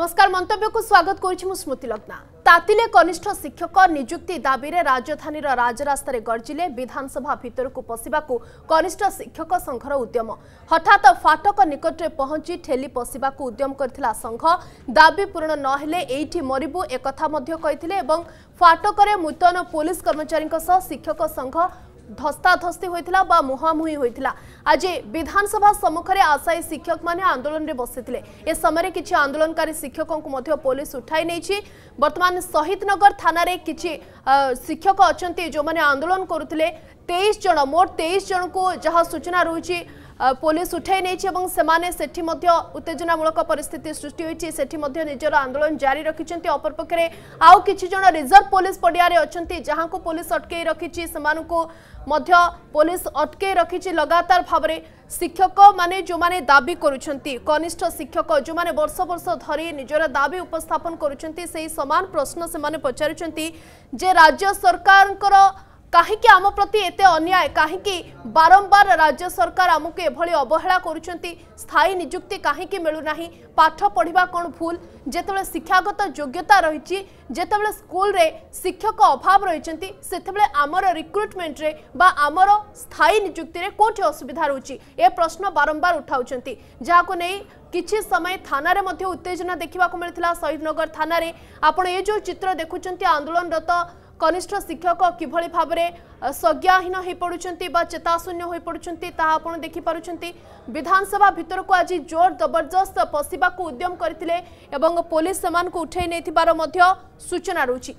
नमस्कार मंतव्य को स्वागत करुछि स्मृति लग्ना। तातिले कनिष्ठ शिक्षक नियुक्ति दाबी रे राजधानी राजरास्तार गर्जिले विधानसभा भितर को पशिबाकू कनिष्ठ शिक्षक संघर उद्यम। हठात फाटक निकट में पहुंची ठेली पशिबाकू उद्यम करथिला संघ। दाबी पूर्ण नहेले एइठी मरिबु एकथा मध्य कहिथिले एवं फाटक मुतयन पुलिस कर्मचारी शिक्षक संघ धस्ताधस्ती होइथिला बा मुहामुही होइथिला। आज विधानसभा सम्मुखरे आशायी शिक्षक माने आंदोलन रे बसिथिले। ए समय किछि आंदोलनकारी शिक्षकों को मध्य पुलिस उठाई नैछि। वर्तमान शहीदनगर थाना रे किछि शिक्षक अछंती जो माने आंदोलन करुथिले 23 जन मोट 23 जन को जहा सूचना रहुछि पुलिस उठाई नैछि एवं सेमाने सेठी मध्य उत्तेजनामूलक परिस्थिति सृष्टि होइछि। सेठी मध्य निजर आंदोलन जारी रखिछन्ती। अपर पक्षरे आउ किछि जन रिजर्व पुलिस पडिया रे अछंती जहां को पुलिस अटके रखिछि। सेमानकु मध्य पुलिस अटके रखिछि। लगातार भावरे शिक्षक माने जो माने दाबी करूछन्ती कनिष्ठ शिक्षक जो माने वर्ष वर्ष धरी निजर दाबी उपस्थापन करूछन्ती सेही समान प्रश्न से माने पचारुछन्ती जे राज्य सरकारकर काहेकि आम प्रति एते अन्याय, काहेकि बारंबार राज्य सरकार आमको एभली अवहेला करूछन्ती, स्थायी नियुक्ति काहेकि मिलु नाही, पाठ पढ़िबा कोन भूल, जेतेबेले शिक्षागत योग्यता रहिछि, जेतेबेले स्कूल रे शिक्षक अभाव रहिछन्ती सेतेबेले आमर रिक्रुटमेंट रे बा आमर स्थायी नियुक्ति रे कोठी असुविधा रहउछि ए प्रश्न बारंबार उठाउछन्ती। जाको नै किछि समय थाना रे मध्य उत्तेजना देखिबा को मिलथिला। शहीदनगर थाना रे आपण ए जो चित्र देखुछन्ती आंदोलनरत कनिष्ठ शिक्षक किभली भाबरे सज्ञाहीन हो पड़ुछन्ती बा चेताशून्य हो पड़ुछन्ती ताहा आपण देखि पारुछन्ती। विधानसभा भितर को आज जोर जबरदस्त पशिबा को उद्यम करथिले एवं पुलिस समान को उठाई नैथिबार मध्य सूचना रहउछि।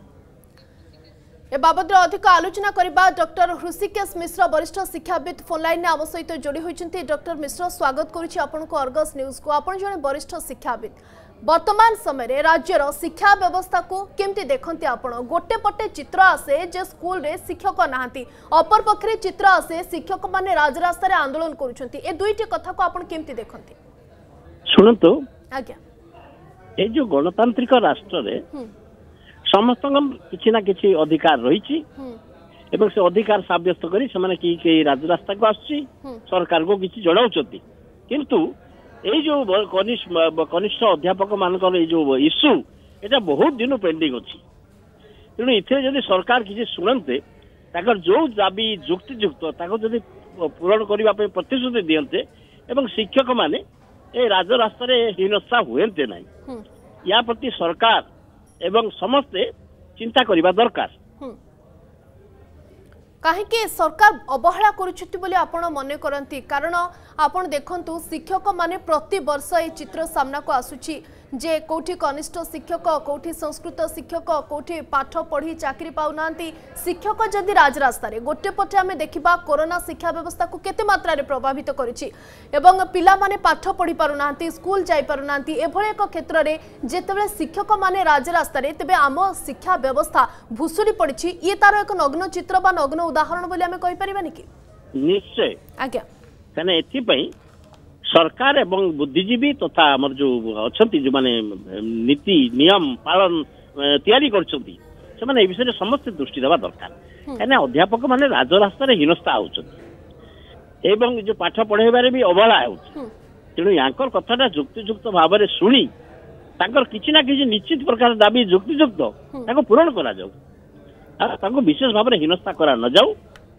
ए बाबद अधिक आलोचना करबा डॉक्टर हृषिकेश मिश्र वरिष्ठ शिक्षाविद फोन लाइन आम सहित जोड़ी होइछन्ती। डॉक्टर मिश्र स्वागत करुछि आपण को अर्गस न्यूज को। आपण जने वरिष्ठ शिक्षाविद, वर्तमान समय राज्यर शिक्षा व्यवस्था को केमती देखते आपण? गोटे पटे चित्र आसे जे स्कूल रे शिक्षक नाहंती, अपर पक्षरे चित्र आसे शिक्षक माने राजरास्ता रे आंदोलन करूछंती। ए दुईटी कथा को आपण केमती देखंती? सुनतो आज्ञा, ए जो गणतांत्रिक राष्ट्र रे समस्त किछि ना किछि अधिकार रहिछि एवं से अधिकार साब्यस्त करी से माने कि राजरास्ता को आछि सरकार को किछि जणाउछंती। किंतु ए जो कनिष्ठ अध्यापक मानकर ए जो इश्यू एटा बहुत दिन पेंडिंग अछि। तेणु इथे जदि सरकार किछि सुनन्ते ताकर जो दाबी युक्तियुक्त ताको जदि पूरण करबा पे प्रतिश्रुति दियन्ते एवं शिक्षक माने ए राजरास्ता रे हिनस्ता हुएन्ते नै, या प्रति सरकार एवं समस्ते चिंता करबा दरकार। काहेकि सरकार अवहेला करुछथि बोली आपण मने करंती? कारण आपण देखंतु शिक्षक माने प्रति वर्ष ए चित्र सामना को आसुछि जे कोठी कनिष्ठ शिक्षक, कोठी संस्कृत शिक्षक, कोठी पाठ पढ़ी चाकरी पाउनांती शिक्षक। जदि राजरास्ता रे गोटे पटे आमे देखिबा कोरोना शिक्षा व्यवस्था को केते मात्रा रे प्रभावित करिछि एवं पिला माने पाठ पढ़ी पारुनांती, स्कूल जाई पारुनांती। एभळे एक क्षेत्र रे जेतेबेले शिक्षक माने राजरास्ता रे तेबे आम शिक्षा व्यवस्था भुसुड़ी पड़िछि। ये तार एक नग्न चित्र बा नग्न उदाहरण बोली आमे कहि परिबानी कि? निश्चय आज्ञा, कने एथि पई सरकार एवं बुद्धिजीवी तथा हमर जो अछंती जो माने नीति नियम पालन तैयारी करछंती से माने ए विषय समस्त दृष्टि देवा दरकार। कने अध्यापक माने राजरास्ता रे हिनस्ता आउछंती एवं जो पाठ पढ़ेबारे भी अवहेला आउछ। तेणु यांकर कथाटा युक्तियुक्त भाव में शुणी तांकर किछि ना किछि निश्चित प्रकार दाबी युक्तियुक्त ताको पूरण करा जाऊ, ताको विशेष भाव में हिनस्ता करा न जाऊ।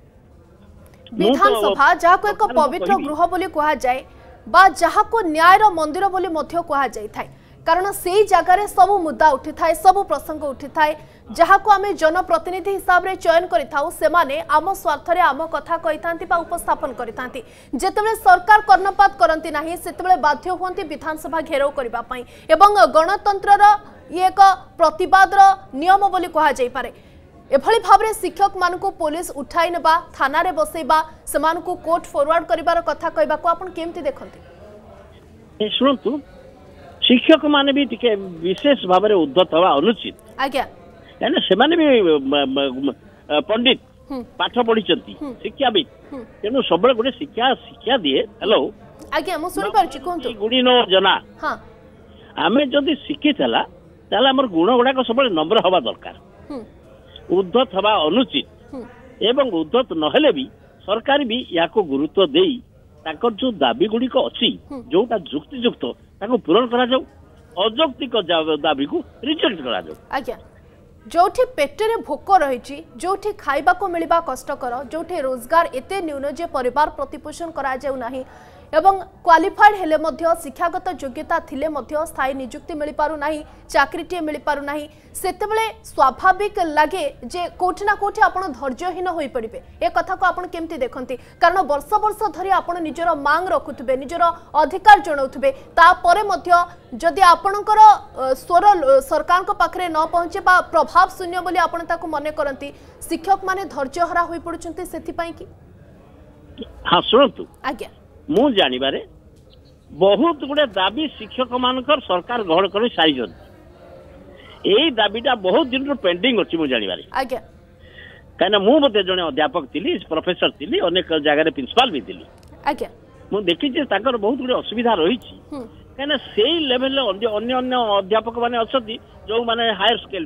विधानसभा जाको एक पवित्र गृह बोली कहा जाए बा जहा को न्यायर मंदिर बोली मध्य कहा जाय थाए, कारण सेई जगह रे सब मुद्दा उठी थाए, सब प्रसंग उठी थाए जहा को आमे जनप्रतिनिधि हिसाब रे चयन करि थाउ। से माने आम स्वार्थ रे आम कथा कहि थांती बा उपस्थापन करि थांती। जेतेबेले सरकार कर्णपात करंती नाही सेतेबेले बाध्य होंती विधानसभा घेराव करबा पई एवं गणतंत्र रो ये एक प्रतिवाद रो नियम बोली कहा जाय पारे। एभली भावरे शिक्षक मानकु पुलिस उठाई नेबा, थाना रे बसेबा, सेमानकु कोर्ट फॉरवर्ड करिबार कथा कहबा को आपण केमती देखंती? ए सुनतु शिक्षक माने भी टिके विशेष भाव में उद्धत हवा अनुचित। आज्ञा, यानी से माने भी पंडित पाठ पढ़िचंती शिक्षाविद, तेणु सब गोटे शिक्षा दिए। हेलो आज्ञा, मु सुनि पारछि, कोंतु गुणी नो जना। हां, आमे जदि शिखितला ताले हमर गुण गुडा को सब नम्र हवा दरकार। उद्धत हवा अनुचित एवं उद्धत नहेले भी सरकार भी या गुरुत्व देई ताकर जो दाबी गुड़िक अच्छी जोटा युक्तियुक्त ताको पूरण करा जाऊ। अजौक्तिक दाबी को रिजेक्ट करा जाऊ। आज्ञा जोठी पेटरे भोक रही जोठी खाइबा को मिलवा कष्टकर जोठी रोजगार एते न्यून जे परिवार प्रतिपोषण करा जाऊ नाही एवं क्वालिफाइड हेले मध्य शिक्षागत योग्यता थिले मध्य स्थायी नियुक्ति मिल पारु नाही चाकरीटे मिल पारु नाही सेतेबेले स्वाभाविक लागे जे कोठी ना कोठी आपण धैर्यहीन होई पड़िबे ए कथा को आपण केमती देखंती कारण वर्ष वर्ष धरी आपण निजर मांग रखुथबे निजर अधिकार जणाउथबे ता परे मध्य जदि आपणकर स्वर सरकार को पाखरे न पहुंचे बा प्रभाव शून्य बोली आपण ताको मने करंती शिक्षक माने धैर्यहरा होई पडुचंती सेथि पई की हां सुनतु आज्ञा मु जानिबारे बहुत गुड़े दाबी शिक्षक मानकर सरकार ग्रहण कर सारी यही दाबीटा बहुत दिन पेंडिंग अच्छी मु जानिबारे आज्ञा कहीं मु मते जने अध्यापक थिली प्रोफेसर थिली अनेक जगह प्रिंसिपल भी थिली आज्ञा मु देखी जे ताकर बहुत गुड़े असुविधा रही कहीं से लेवल अन्य अन्य अध्यापक माने अच्छी जो माने हायर स्केल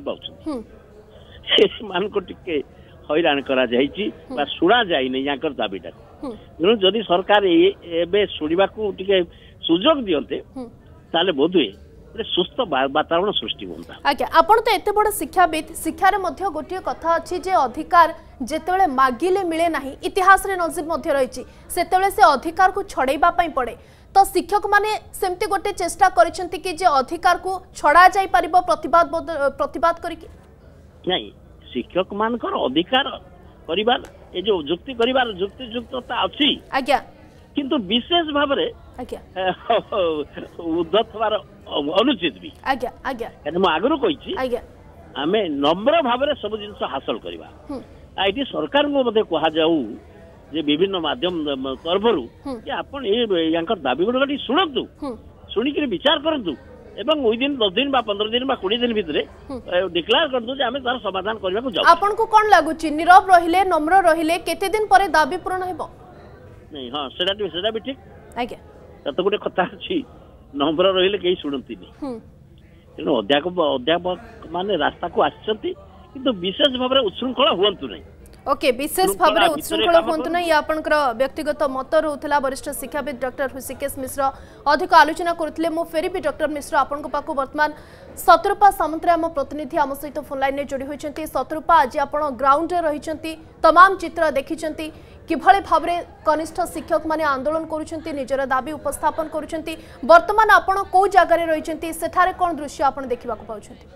पाउछ मान को टिके हैरान करा जाइछि बा सुना जाई नै याकर दाबीटा तेणु जदि सरकार एबे शुणा सुजोग दियंते ताले बोधुए गोटे सुस्थ वातावरण सृष्टि होता। आज्ञा आपण तो एते बड़ शिक्षाविद शिक्षार मध्य गोटे कथा अछि जे अधिकार जेतेबेले मागिले मिले नाही इतिहास रे नजीर मध्य रहिछि सेतेबेले से अधिकार को छड़ैबा पई पड़े तो शिक्षक माने सेमती गोटे चेष्टा करिसेंती कि जे अधिकार को छड़ा जाई परिबो प्रतिवाद करिकि नहीं शिक्षक मानकर अधिकार परिवार ए जो जुक्ति करिवार जुक्ति युक्तता अछि आज्ञा किंतु विशेष भाव रे आज्ञा उद्धत हवार अनुचित भी आज्ञा आज्ञा एने म आगरो कहिछि आज्ञा आमे नम्र भाव रे सब जिंस हासिल करिवा आइटी सरकार को मते कहा जाऊ जे विभिन्न माध्यम तरफरु कि आपण ए यांकर दाबी गुडी सुनतु सुनी के विचार करंतु एवं विदिन 10 दिन बा 15 दिन बा 20 दिन भीतर डिक्लेयर कर दो जे हमें तार समाधान करबा को जाऊ। आपन को कोन लागुची नीरव रहिले नम्र रहिले केते दिन परे दाबी पूर्ण हेबो नहीं हां सेटा भी ठीक आज्ञा तत गुटे कथा अछि नम्र रहिले केही सुनंती नहीं तेनो अध्यापक माने रास्ता को आछंती किंतु विशेष भाबरे उच्छृंखला हुअंतु नहीं ओके विशेष भाव में उत्सृंखल हूँ ना ये आपंकर व्यक्तिगत मत रोला वरिष्ठ शिक्षाविद डॉक्टर ऋषिकेश मिश्र अधिक आलोचना करते मु फेरी भी डॉक्टर मिश्र आपण पाक बर्तमान शत्रुपा सामंतराय आम प्रतिनिधि आम सहित फोन लाइन जोड़ी होती शत्रुपा आज आप ग्राउंड रे रही तमाम चित्र देखी किभली भाव में कनिष्ठ शिक्षक माने आंदोलन करुछंती निजर दाबी उपस्थापन करुछंती वर्तमान आपण को जगह रही सेठारे कौन दृश्य आप देखा पाउछंती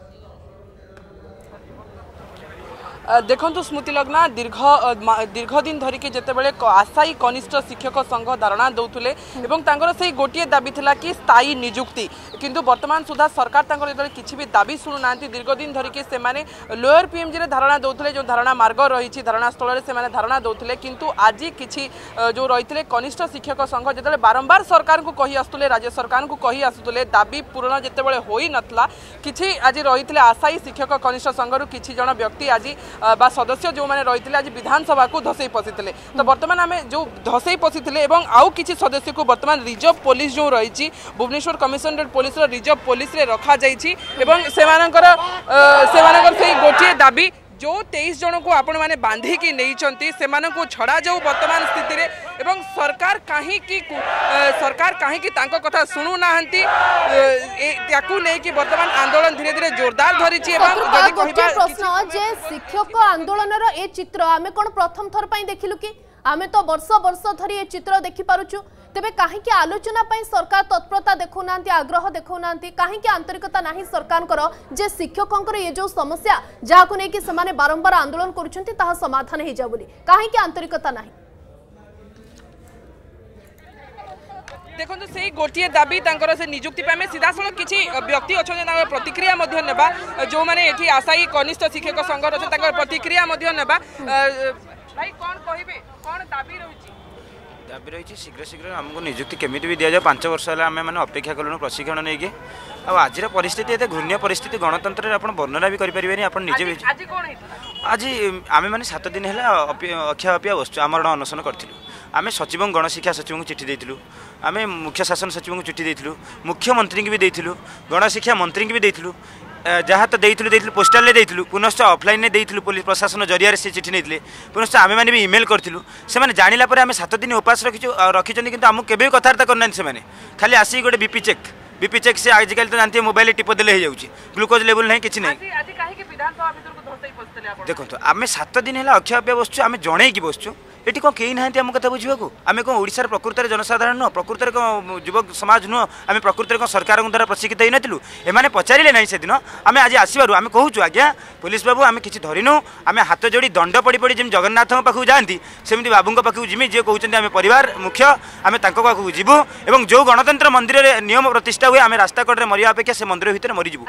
देखु स्मृति लग्ना दीर्घ दिन धरिकी जितेबाला आशायी कनिष्ठ शिक्षक संघ धारणा दौले से गोटे दाबी थिला कि स्थायी नियुक्ति किंतु वर्तमान सुधा सरकार किसी भी दाबी शुणुना दीर्घ दिन धरिकी से लोअर पीएमजी रे धारणा दौले जो धारणा मार्ग रही धारणा स्थल से धारणा दौले किंतु आज किसी जो रही कनिष्ठ शिक्षक संघ जो बारंबार सरकार को कही आसुले राज्य सरकार को कही आसुले दाबी पूरण जितेबाला होई नथला किछि आज रही आशायी शिक्षक कनिष्ठ संघर किछि जन व्यक्ति आज बा सदस्य जो मैंने रही आज विधानसभा को धसई पशि तो बर्तमान आम जो धसई पशि आउ किसी सदस्य को बर्तमान रिजर्व पुलिस जो रही Bhubaneswar commissionerate police reserve police रे रखा जाइछि एवं से गोटे दाबी जो 23 जन को आपण माने बांधिकी नहीं से छड़ा जाऊ वर्तमान स्थिति रे एवं सरकार कहीं कथा शुणु ना वर्तमान आंदोलन धीरे धीरे जोरदार धरी प्रश्न जे शिक्षक आंदोलन ए चित्र आमे कोन प्रथम थर पई देखिलु कि आमे तो वर्ष वर्ष धरी ए चित्र देखि पारुछु तेबे काहे कि आलोचना पई सरकार तत्परता देखौनांती आग्रह देखौनांती काहे कि आंतरिकता नाही सरकार कर जे शिक्षकंकर ये जो समस्या जहा को नै कि समाने बारंबार आंदोलन करूछंती ताहा समाधान हे जा बोली काहे कि आंतरिकता नाही देखो से गोटे दाबी से नियुक्ति में सीधा सड़क किसी व्यक्ति अच्छा प्रतिक्रिया नेबा जो मैंने ये आशायी कनिष्ठ शिक्षक संघ अच्छे प्रतिक्रिया नेबा भाई कौन कहिबे कौन दाबी रही शीघ्र शीघ्र आमको नियुक्ति केमी भी दि जाए 5 वर्ष है आम मैंने अपेक्षा कलु प्रशिक्षण नहीं कि आज परिस्थिति एत घृण्य परिस्थिति गणतंत्र आप वर्णना भी करें आप निजे भी आज आम मैंने 7 दिन है अक्षा अपिया बसु आमरण अनशन करूँ आम सचिव गणशिक्षा सचिव को चिठी देलु आम मुख्य शासन सचिव को चिठी देलु मुख्यमंत्री की भी देलु गणशिक्षा मंत्री की भी देलु जहाँ तो देलु पोस्टाल देलु पुनश्च ऑफलाइन देलु पुलिस प्रशासन जरिया से चिठी नहीं पुनश्च आम मैंने भी इमेल करूँ से जाना आम 7 दिन उपास रखी कि आमको केवे कथबार्ता करना से खाली आसिक गोटे बीपी चेक बीपी चेक से आजिकल तो जानते मोबाइल टिप देले हो जाऊँगी ग्लूकोज लेवल नहीं किसी नहीं देखो आम 7 दिन है अक्षय अभ्या बसु आम जन बसचु ये कौन कहीं ना आम कथा बुझा आम कौन ओडार प्रकृत जनसाधारण नुह प्रकृत कौन युवक समाज नुह आम प्रकृत कौन सरकार द्वारा प्रशिक्षित होना एम पचारे ना से दिन आम आज आसबार आम कहूँ आज्ञा पुलिस बाबू आम किसी धरिनु आम हाथ जोड़ी दंड पड़ी पड़ी जमी जगन्नाथ पाखक जाती सेमती बाबू पाखक जिमी जी कहते आम परिवार मुख्य आम पाखक जीवु और जो गणतंत्र मंदिर में नियम प्रतिष्ठा हुए आम रास्ता कड़े मरिया अपेक्षा से मंदिर भितर मरीजु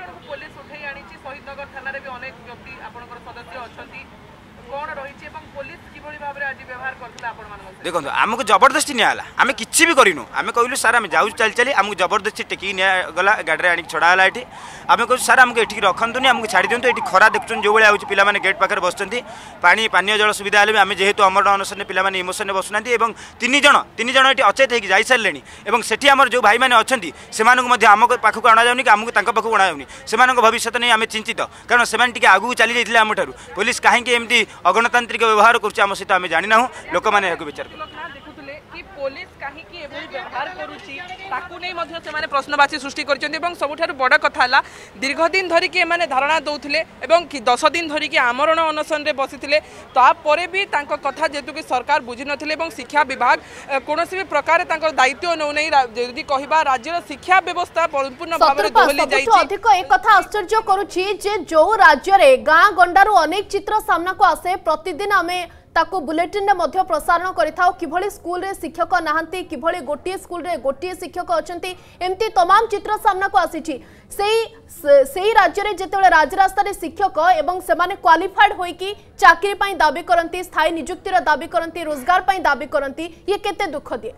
देखो आमको जबरदस्ती निला आम कि भी करूँ आम कहलु सार आम जाऊँ चली चली आमको जबरदस्ती टेक निगला गाड़ी आनी छड़ाला ये आम कहूँ सार आमको ये रखुनि आमको छाड़ी दिखाँ ये खरा देखुन जो भाई आगे पिला गेट पाखे बस पानी पानीय जल सुविधा है आम जेहेतु अमर अनशन पे इमोशन बसुना तीन जन ये अचेत होगी जाई सारे से आम जो भाई मैंने अच्छा से आम पाखक अणा जाऊनी कि आमको पाखक अणा जाऊनी से भविष्य नहीं आम चिंतित कारण से आगू चली जाते आम ठार पुलिस कहीं एमती अगणतांत्रिक व्यवहार करुँच आम सहित आम जानी ना लोक मैंने विचार पुलिस कहीं व्यवहार करुँच प्रश्नवाची सृष्टि कर सबुठ बड़ कथा दीर्घ दिन धरिकी एमाने धारणा दौले 10 दिन धरिकी आमरण अनशन बसी तापर भी कथा जेहेतु कि सरकार बुझी नथिले शिक्षा विभाग कौन भी प्रकार दायित्व नौ नहीं यदि कहबा राज्यर शिक्षा व्यवस्था पूर्ण भाव में दोहली जाइछि अधिक एक कथा आश्चर्य करूछि जे जो राज्य रे गाँ गंडारू अनेक चित्र सामना को आसे प्रतिदिन आमे ताको बुलेटिन रे प्रसारण करिथाओ किभଳି स्कूल रे शिक्षक नाहंती किभଳି गोटिए स्कूल रे गोटिए शिक्षक अछंती एमती तमाम चित्र सामना को आसीछि सेही राज्य रे जेतेबेले राजरास्ता रे शिक्षक एवं सेमाने क्वालिफाइड होई कि चाकरी पई दाबी करंती स्थायी नियुक्ति रे दाबी करंती रोजगार पई दाबी करंती ये केते दुख दिए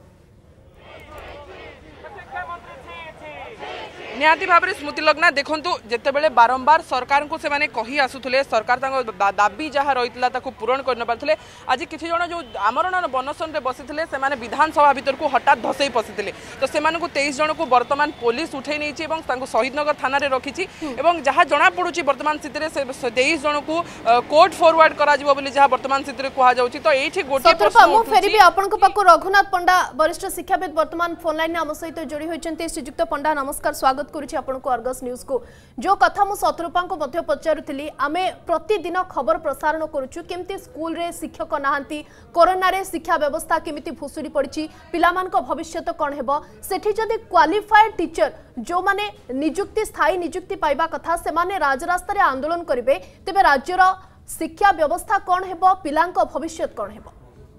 निहाती भाव में स्मृति लग्ना देखु जितेबाला बारंबार सरकार को से कही आसुले सरकार दाबी जहाँ रही पूरण कर पारे आज किसी जन जो आमरण बनसन में बसी से विधानसभा भीतर को हठात धसई पशिले तो से 23 जन को बर्तमान पुलिस उठे नहीं शहीदनगर थाना रखी जहाँ जना पड़ी बर्तमान स्थित 23 जन को कोर्ट फॉरवर्ड करा बर्तमान स्थित कहुँ तो ये गोटे रघुनाथ पंडा वरिष्ठ शिक्षाविद बर्तमान फोन लाइन आम सहित जोड़ी होती श्रीजुक्त पंडा नमस्कार स्वागत करुछि आपनको अर्गस न्यूज को जो कथा मु शत्रुपा को मध्य पचारुथिली आमे प्रतिदिन खबर प्रसारण करुछु केमती स्कूल रे शिक्षक नाहंती कोरोना रे शिक्षा व्यवस्था केमिति भुसुड़ी पड़िछि पिलामान को भविष्य कोन हेबो सेठी जदि क्वालिफाइड टीचर जो माने नियुक्ति स्थायी नियुक्ति पाइबा कथा से माने राजरास्ता रे आंदोलन करिवे तेबे राज्यर शिक्षा व्यवस्था कोन हेबो पिलांक भविष्य कोन हेबो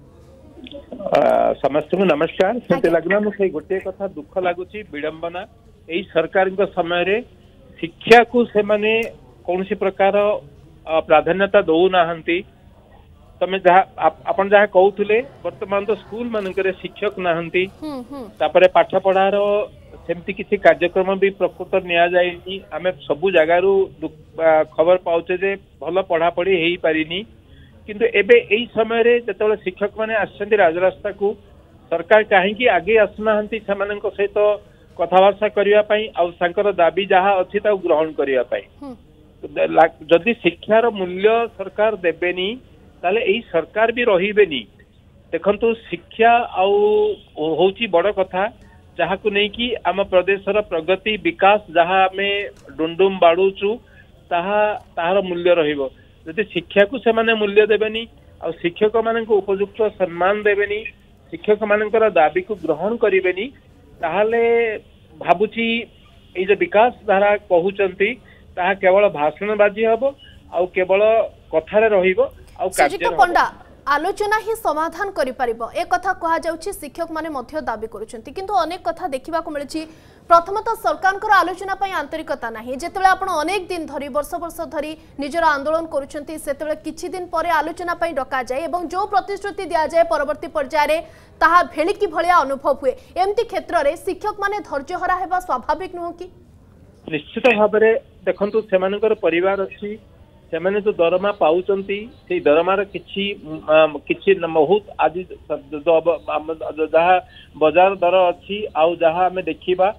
समस्त को नमस्कार से लगना मुझे गोटे कथा दुख लगुच विडंबना यही सरकार समय रे शिक्षा को से माने कौन सी प्रकार प्राधान्यता दौना तमें आपन जहाँ कहते वर्तमान तो स्कूल मानक शिक्षक नाहंती तापरे पाठ पढ़ार सेमती किसी कार्यक्रम भी प्रकृत नि आम सबू जगार खबर पाचे जे भल पढ़ापढ़ी हो पारिनी किंतु एबे एई समय रे जतबेले शिक्षक माने आछंती राजरास्ता को सरकार कहीं आगे आसुना सहित कथबार्ता करने दाबी जहाँ अच्छी ग्रहण करने जदि शिक्षार मूल्य सरकार देबेनी ताले एई सरकार भी रहिबेनी देखंतु शिक्षा होची बड़ कथा जहाँ को नहीं कि आम प्रदेशर प्रगति विकास जहाँ आम डुंडुम बाड़ुचु ताहार मूल्य रहिबो जदि शिक्षा को से माने मूल्य देबेनी आ शिक्षक मान उपयुक्त सम्मान देबेनी शिक्षक मानकर दाबी को ग्रहण करेनि ताहले भाबुची ए जो विकास धारा कहउचंती ताहा केवल भाषणबाजी हबो आ केवल कथारे रहिबो आ कार्य पंडा आलोचना ही समाधान करि परिबो ए कथा कहा जाउची शिक्षक माने मध्य दाबी करूचंती किंतु अनेक कथा देखिबा को मिलची प्रथमतः सरकार आलोचना पई आंतरिकता नाही जेतेबेले आपण अनेक दिन धरी वर्ष वर्ष धरी निजर आंदोलन करूचंती सेतेबेले किछि दिन परे आलोचना पई डका जाय एवं जो प्रतिश्रुति दिया जाय परवर्ती पर्याय रे ताहा भेलिकी भलिया अनुभव हुए एमती क्षेत्र रे शिक्षक माने धैर्य हरा हेबा स्वाभाविक नुह कि निश्चित भाव में देखंतु सेमानकर परिवार अछि सेमाने जो दरमा पाउचंती से दरमार किछि बहुत आज जहाँ बजार दर अच्छी आउ जहाँ आम देखा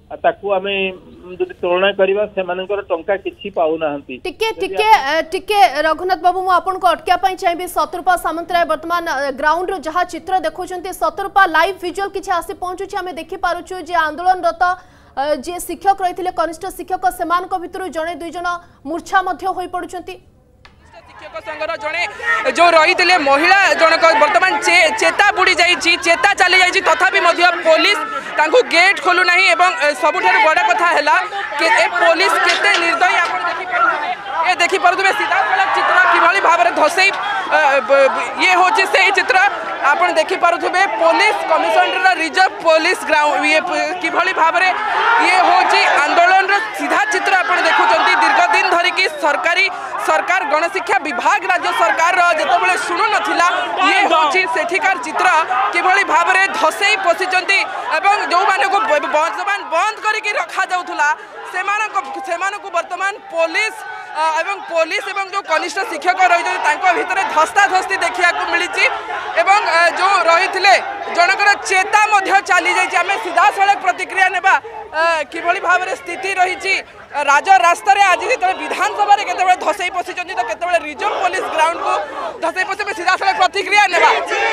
ताकू आमे जदि तुलना करबा सेमानकर टंका किछि पाउ नाहंती। टिके रघुनाथ बाबू मु आपन को अटकिया पई चाहिबे शत्रुपा सामंतराय वर्तमान ग्राउंड रो जहा चित्र देखौचंती शत्रुपा लाइव विजुअल किछि आसी पहुंचुछि हमें देखि पारुछु जे आंदोलनरत जे शिक्षक रहिथिले कनिष्ठ शिक्षक सेमान को भितरु जणे दुई जण मूर्छा मध्य होई पडुचंती। शिक्षक संघर जड़े जो रही महिला जनक बर्तमान चेता बुड़ी जाइए चेता चली जाइए तथापि पुलिस तांको गेट खोलु नहीं एवं सबुठार बड़ कथा है पुलिस केते निर्दयी आप देखि पारुथिबे सीधा सड़क चित्र किभली भाव में धसई ये होची से चित्र आप देखि पारुथिबे police commissioner reserve police ground ये किभली भाव में ये होची आंदोलन सीधा चित्र आप देखुचंती दीर्घ दिन धरिकी सरकार गणशिक्षा विभाग राज्य सरकार जितेबाला शुणु नथिला ये होची सेठिकार चित्र किभली भाव में धसई पशिचंती एवं जो मानक बंद करके रखा जाउथुला सेमानकु वर्तमान पुलिस एवं जो कनिष्ठ शिक्षक रही भितर धस्ताधस्ती देखा मिली जो रही जनकर चेता चली जाए सीधा सड़क प्रतिक्रिया नेबा किभली भाव में स्थिति रही राज रास्ता आज जो विधानसभा केतबेले धसई पशिचंती तो केतबेले रिजर्व पुलिस ग्राउंड को धसई पशि सीधा सड़क प्रतिक्रिया नेबा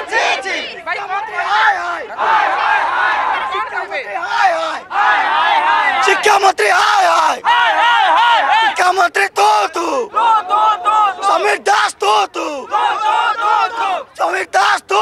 शिक्षा मंत्री शिक्षा मंत्री तो समीर दास तो समीर दास तो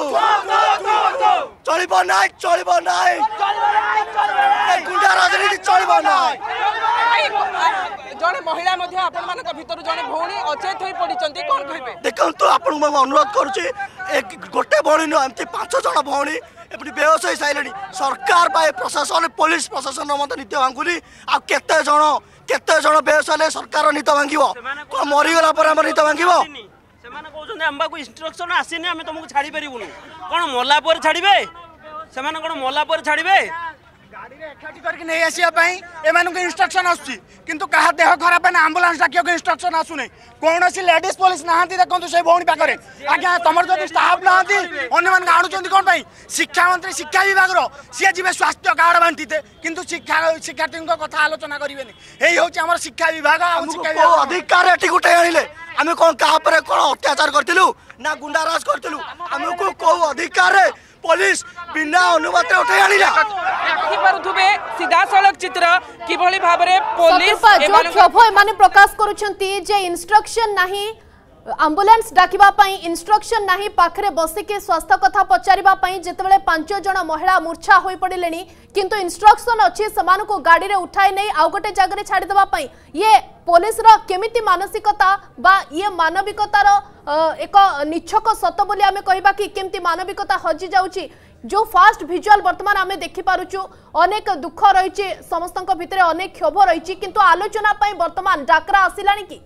चलिब नाई गुंडा राजनीति चलिब नाई जड़े महिला भीतर जड़े भौणी अचेत हो पड़ी कौन कहे देखो आपन अनुरोध करुच्ची गोटे भौणी नुह एमती 5 जन भौणी एपटी बेहोश हो सारे सरकार प्रशासन पुलिस प्रशासन मत नीति भांगुनी आते जन बेहोश हेले सरकार नीति भांग मरीगला नीति भांग आमको इंस्ट्रक्शन आसीनी आम तुमको छाड़ी पारूँ कौन मला पर छाड़े से कौन मला पर छाड़े गाड़ी एकाठी करके नहीं आसवाई इंस्ट्रक्शन आसुची किंतु कहा देह खराब है आंबुलांस डाक इंस्ट्रक्शन आसुना कौन सी लेडीज पुलिस ना देखो से भौणी पाखे आज्ञा तुम जो स्टाफ ना अन्य आणुंट कौन शिक्षा मंत्री शिक्षा विभाग सी जी स्वास्थ्य कार्ड बांटीते किंतु शिक्षार्थी कथा आलोचना करेंगे यही हूँ शिक्षा विभाग अधिकार उठे आने आम कौन क्या कौन अत्याचार करूँ ना गुंडाराज करूँ आमको कौ अधिकार पुलिस बिना अनुमति उठे आनिला सीधा सड़क चित्र किभली भाव में पुलिस माने प्रकाश करुछंती जे इंस्ट्रक्शन नाही एम्बुलेंस डाकिबा पई इंस्ट्रक्शन नाही पाखरे बसिके स्वास्थ्य कथा पचारिबा पई जेतेबेले 5 जण महिला मूर्छा होई पडिलेनी किंतु इंस्ट्रक्शन अछि समान को गाड़ी रे उठाई नै आ गोटे जगह रे छाडी देबा पई ये पुलिस रो केमिति मानसिकता बा ये मानविकतार एक निछक सत बोली आमे कहबा कि केमिति मानविकता हजि जाउची जो फास्ट विजुअल वर्तमान आमे देखि पारुछु अनेक दुख रहिछि समस्तक भितरे अनेक क्षोभ रहिछि किंतु आलोचना पई वर्तमान डाकरा आसिलानी कि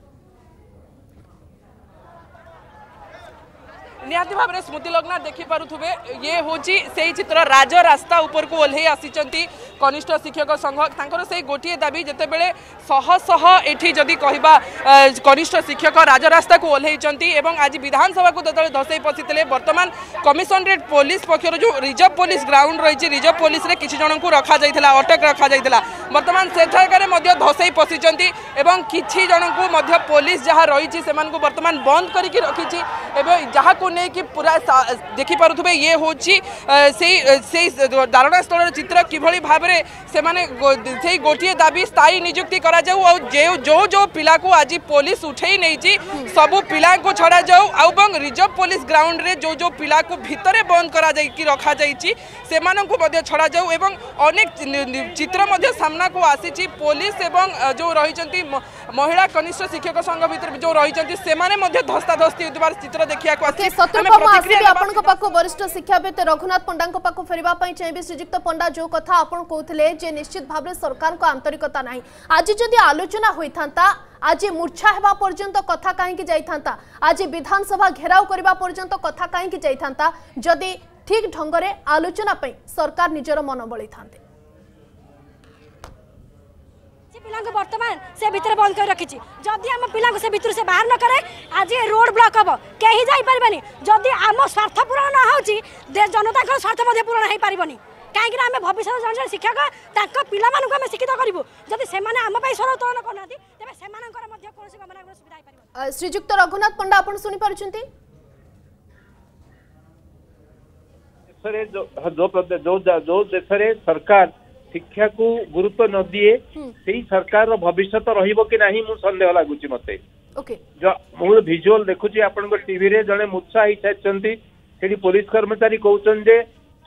निहाती भाव में स्मृति लग्ना देखि पारुथुबे ये होची से चित्र राज रास्ता ऊपर को ओल्हे आसीचंती कनिष्ठ शिक्षक संघ तांकर से गोटिए दाबी जेते बेले शह एठी जदि कहबा कनिष्ठ शिक्षक राज रास्ता को ओल्हेचंती एवं आज विधानसभा को दतले धसई पसितले वर्तमान कमिशनरेट पुलिस पक्षर जो रिजर्व पुलिस ग्राउंड रही रिजर्व पुलिस रे किछि जन को रखा जाइथिला अटक रखा जाइथिला वर्तमान सेठारे मध्ये धसई पसिचंती एवं किछि जन को मध्ये पुलिस जहाँ रही सेमान को वर्तमान बंद करके रखिछि एवं जहाँ को नहीं कि पूरा देखि पारुथुबे ये होची से धारणा स्थल चित्र किभली भाव में से गोटे दाबी स्थायी नियुक्ति करा जाऊ और जो पिला को आज पुलिस उठे नहीं सबू पिला को छड़ा जाऊ और रिजर्व पुलिस ग्राउंड रे जो पिला को भितरे बंद करा जाई रखा जाइछि सेमानंकु मध्ये छड़ा जाऊ एवं अनेक चित्र मध्ये सामना को आसीछि पुलिस एवं जो रहिचंती महिला कनिष्ठ शिक्षक संघ भितर जो रहिचंती सेमाने मध्ये धस्ताधस्ती होतिबार चित्र देखिया को आसी वरिष्ठ शिक्षाविद रघुनाथ पंडा फेरवा चाहिए श्रीजुक्त पंडा जो कथा आपन कहते जे निश्चित भाव में सरकार को आंतरिकता नहीं आज जदि आलोचना होता आज मूर्छा हेबा पर्यंत कथा कहीं जाइथा आज विधानसभा घेराव करबा पर्यंत कथा कहीं जाइथा जदि ठीक ढंग से आलोचना सरकार निजर मन बड़ी था पिला बर्तमान से भितर बंद कर रखी जदि आम पिला से भितर से बाहर न करे आज ये रोड ब्लॉक हम कहीं जापारे जदि आम स्वार्थ पूरण ना हो जनता स्वार्थ पूरण हो पारबनी कहीं आम भविष्य जन जन शिक्षक पिला आम शिक्षित करूँ जदि से आम स्वर उत्तोलन करना तेज से गमनागमन सुविधा हो। श्रीजुक्त रघुनाथ पंडा आप शुणी पार्टी जो देश में सरकार शिक्षा को गुरुत्व न दिए से सरकार भविष्य रहिबो कि नहीं मु संदेह लगुच मते जो भिजुअल देखुची आपण टीवी रे जड़े मूर्छा ही सारी से पुलिस कर्मचारी कहते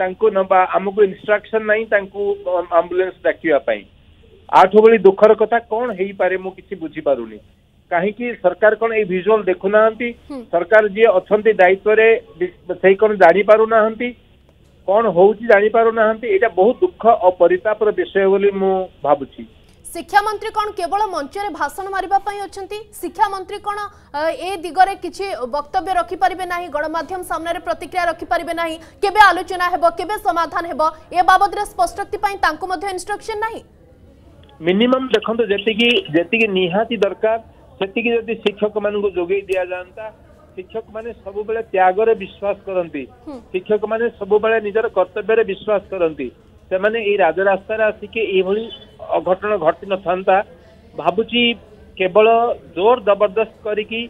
आमको इंस्ट्रक्शन नहीं एम्बुलेंस डाकिया आठो बड़ी दुखर कथा कौन हो पारे मु किसी बुझी पारुनी कहीं सरकार कौन ये भिजुअल देखुना सरकार जी अच्छा दायित्व से कौन जानी पारुना कौन होउची जानी पारुना यहाँ बहुत दुख और परितापर विषय बोली मु भाबुची। शिक्षा मंत्री कौन केवल मंच रे भाषण मारिबा पई अछंती शिक्षा मंत्री कौन ए दिगरे किछि वक्तव्य रखि परिबे नाही गणमाध्यम सामने रे प्रतिक्रिया रखि परिबे नाही केबे आलोचना हेबो केबे समाधान हेबो ए बाबद रे स्पष्टति पई तांको मध्ये इंस्ट्रक्शन नाही मिनिमम देखंतो जेतिकी निहाती दरकार सेतिकी जदि शिक्षक मानकु जोगै दिया जानता शिक्षक माने सब बेले त्याग रे विश्वास करंती शिक्षक माने सब बेले निजर कर्तव्य रे विश्वास करंती से माने ए राजरास्ता आसिके एभली अघटन घटी न था भावुची केवल जोर जबरदस्त करिकी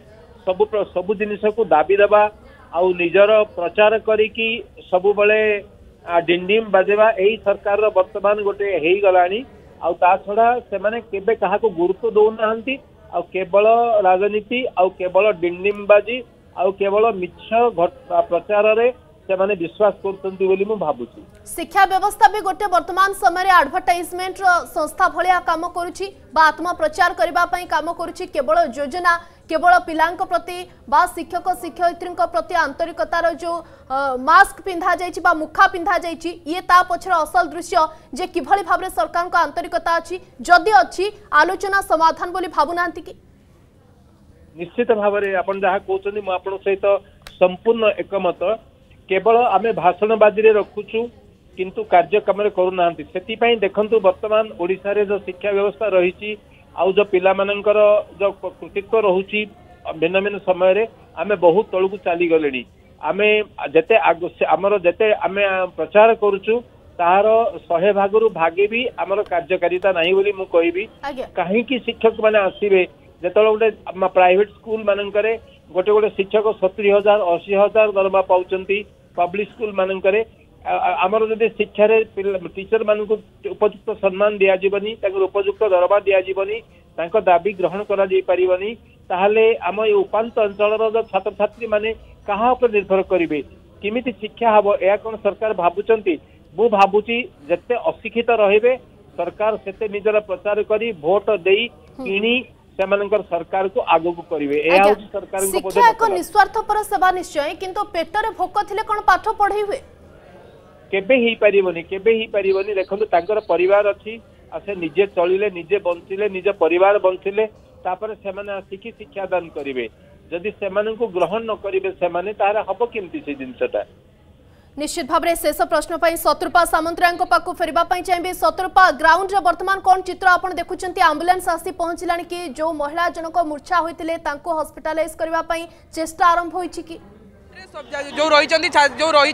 सब जिनिस को दाबी देवा आउ निजर प्रचार करिकी सब बेले डिंडिम बाजेबा एही सरकार रो वर्तमान गोटे हेई गलानी आउ ता छड़ा से माने केबे काहा को गुरुत्व दउ नाहंती आउ केवल राजनीति आउ केवल डिंडिमबाजी आउ केवल मिछ प्रचार रे से माने विश्वास करतंती बोली मु भाबुची। शिक्षा व्यवस्था भी गोटे वर्तमान समय रे एडवर्टाइजमेंट संस्था भलिया काम करूची बा आत्म प्रचार करबा पई काम करूची केवल योजना केवल पिलांक प्रति बा शिक्षक शिक्षयित्रीक प्रति आंतरिकतार जो मास्क पिंधा जाइछि बा मुखा पिंधा जाइछि ये ता पछर असल दृश्य जे किभली भाबरे सरकार को आंतरिकता अछि जदि अछि आलोचना समाधान बोली भाबुनांती कि निश्चित भाबरे आपण जहा कहउछनी मु आपण सहित संपूर्ण एकमत केवल आमे भाषणबाजी रे रखुछु किंतु कार्यक्रम रे करू नांती सेति पई देखंतु वर्तमान ओडिसा रे जो शिक्षा व्यवस्था रहिछि आउ जो पिला मानकर जो कृतित्व रहुछि भिन्न भिन्न समय रे आमे बहुत तळकु चाली गलेनी आमे जते हमर जते आमे प्रचार करूछु तार 100 भागरु भागे भी हमर कार्यकारिता नाही बोली मु कहबी काहे कि शिक्षक माने आसीबे जेतले गोटे प्राइवेट स्कूल मानकरे गोटे गोटे शिक्षक 70,000 80,000 दरमा पाउचंती पब्लिक स्कूल मानकरे आमर जदि शिक्षा रे टीचर मानकु उपयुक्त सम्मान दिया जीवनी ताकर उपयुक्त दरमा दिया जीवनी तांको दाबी ग्रहण करा जाई परिबनी ताहले आम ए उपांत अंचल रो छात्र छात्री माने कहा ऊपर निर्भर करिवे किमिति शिक्षा हबो या कोन सरकार भाबुचंती मु भाबुची जते अशिक्षित रहिबे सरकार सेते निजर प्रचार करी वोट देई किणी सेमानकर सरकार को आगो को करिवे ए आउची सरकार को शिक्षा एक निस्वार्थपर सेवा निश्चय किंतु पेटरे भोक थिले कोन पाठ पढै हुए केबे ही परिबनी देखंतु तांकर परिवार अछि आसे निजे चलिले निजे बंचिले निजे परिवार बंचिले तापर सेमाने आसिकी शिक्षा दान करिवे जदि सेमानन को ग्रहण न करिवे सेमाने तारा हबो केमति से जिंसटा निश्चित भाव में शेष प्रश्न पर शत्रुपा सामंतराय पाखु फेरवा चाहिए शत्रुपा ग्राउंड रे वर्तमान कौन चित्र आप देखुं आंबुलांस आसी पहुंचला कि जो महिला जनक मूर्छा होते हॉस्पिटलाइज करने चेष्टा आरंभ होइछि कि जो रही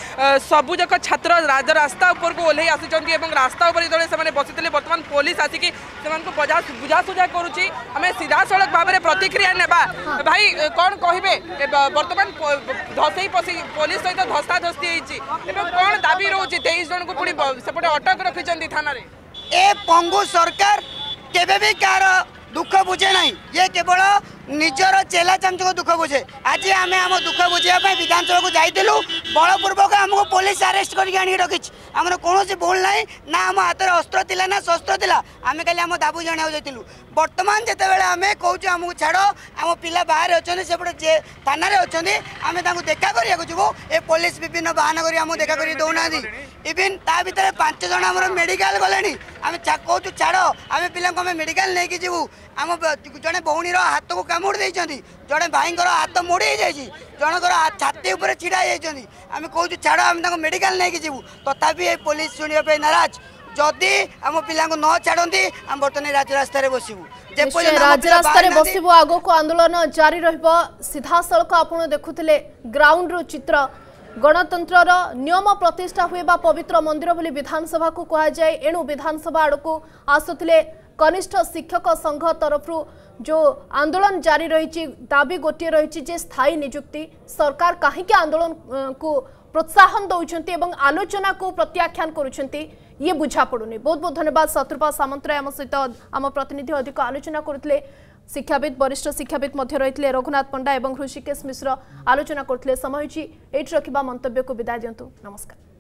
सबुजक छात्र राजरास्ता ऊपर को ओह्लै आसी रास्ता उपर जो बसी बर्तमान पुलिस आसिक बुझासुझा करुच्ची आम सीधा सड़क भाव में प्रतिक्रिया नेबा भाई कौन कहे बर्तमान धसई पसी पुलिस सहित धस्ताधस्ती कौन दाबी रोचे 23 जन को पुणी सेपटे अटक रखी थाना ए पंगु सरकार केबे भी कार दुख बुझे ना ये केवल निजर चेला चामच को दुख बुझे आज आम आम दुख बुझापी विधानसभा को जाइलु बलपूर्वक आमको पुलिस आरेस्ट करके रखी आमर कौन भूल ना ना आम हाथ में अस्त्र थिला ना शस्त्र थिला आम खाली आम दाबू जनाऊ जाइलु बर्तमान जिते बड़े आम कौच आमको छाड़ आम पिला बाहर अच्छे सेपटे थाना अच्छा आम देखा करने जीवु ए पुलिस विभिन्न बहाना कर देखा कर दौना इवन ता भर 5 जन आम मेडिकल गले आम कौच छाड़ आम पिला मेडिकल नहीं जीवु आम जड़े भौणीर हाथ को कामुड़ देती जड़े भाई हाथ मोड़ी जाइए जनकर छाती उपर छिड़ा जाइए आम कौच छाड़ आम मेडिकल नहीं जीवु तथापि ये पुलिस शुणा नाराज जदि आम पिला न छाड़ती आम बर्तमान राजरास्ता बसबू राजरास्ता बसबू आगो को आंदोलन जारी रहिबो सीधा सड़क आपण देखुथिले ग्राउंड रो चित्र गणतंत्र नियम प्रतिष्ठा हुए बा पवित्र मंदिर बोली विधानसभा को कहा जाए एणु विधानसभा आड़ को आसुले कनिष्ठ शिक्षक संघ तरफ जो आंदोलन जारी रही दाबी गोटे रही जे स्थायी नियुक्ति सरकार कहीं आंदोलन को प्रोत्साहन दौरान आलोचना को प्रत्याख्यान करुँच ये बुझा पड़ुनी। बहुत बहुत धन्यवाद शत्रुपा सामंतराय आम सहित आम प्रतिनिधि अधिक आलोचना करते शिक्षाविद वरिष्ठ शिक्षाविद रही रघुनाथ पंडा और ऋषिकेश मिश्र आलोचना करते समय ये रखा मंतव्य को विदाय दिंतु। नमस्कार।